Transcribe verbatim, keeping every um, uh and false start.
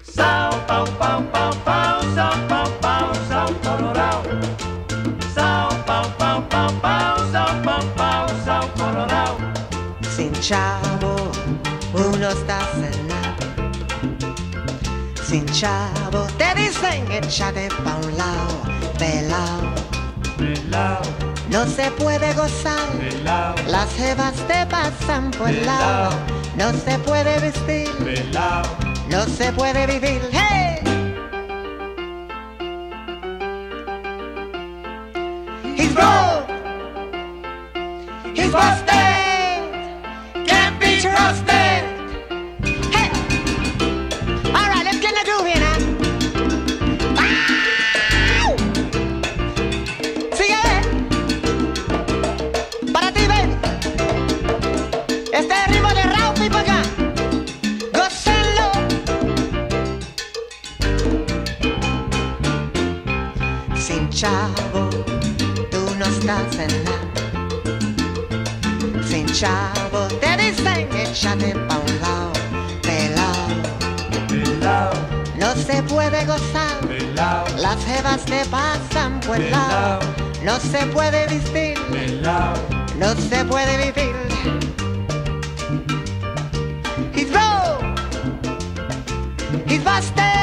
Sao Pau Pau Pau Pau, Sao Pau Pau, Sao Colorado. Sao Pau Pau Pau Pau, Sao Pau Pau, Sao Colorado. Sin chavo, uno está sin nada. Sin chavo, te dicen échate pa' un lado, pelao. Pelao, No se puede gozar, pelao, las jevas te pasan por el lado. No se puede vestir, pelao. no se puede vivir. ¡Hey! He's broke, he's busted, can't be trusted. Hey! All right, let's get in the groove here now. ¡Wow! Sigue, para ti, baby. Este es el ritmo de Raúl y para acá. Gócenlo. Sin chavo, tú no estás en nada. Sin chavo, te dicen échate pa' un lado, pelao. Pelao, No se puede gozar, pelao, las jevas te pasan por el Pelao. lado. No se puede vestir, pelao. no se puede vivir. He's broke, he's busted.